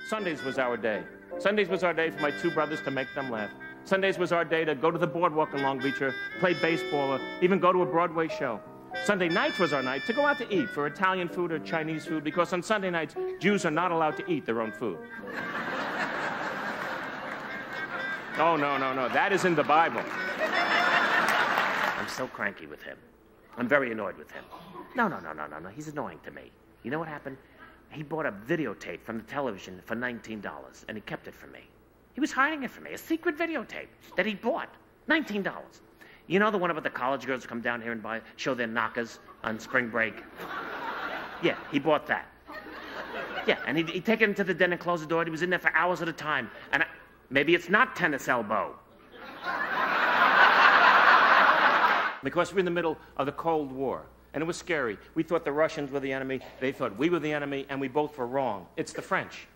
Sundays was our day. Sundays was our day for my two brothers to make them laugh. Sundays was our day to go to the boardwalk in Long Beach or play baseball or even go to a Broadway show. Sunday nights was our night to go out to eat for Italian food or Chinese food, because on Sunday nights, Jews are not allowed to eat their own food. Oh, no, no, no. That is in the Bible. I'm so cranky with him. I'm very annoyed with him. No. He's annoying to me. You know what happened? He bought a videotape from the television for $19, and he kept it from me. He was hiding it from me, a secret videotape that he bought. $19. You know the one about the college girls who come down here and show their knockers on spring break? Yeah, he bought that. Yeah, and he'd take it into the den and close the door, and he was in there for hours at a time. And maybe it's not tennis elbow. Because we're in the middle of the Cold War, and it was scary. We thought the Russians were the enemy, they thought we were the enemy, and we both were wrong. It's the French.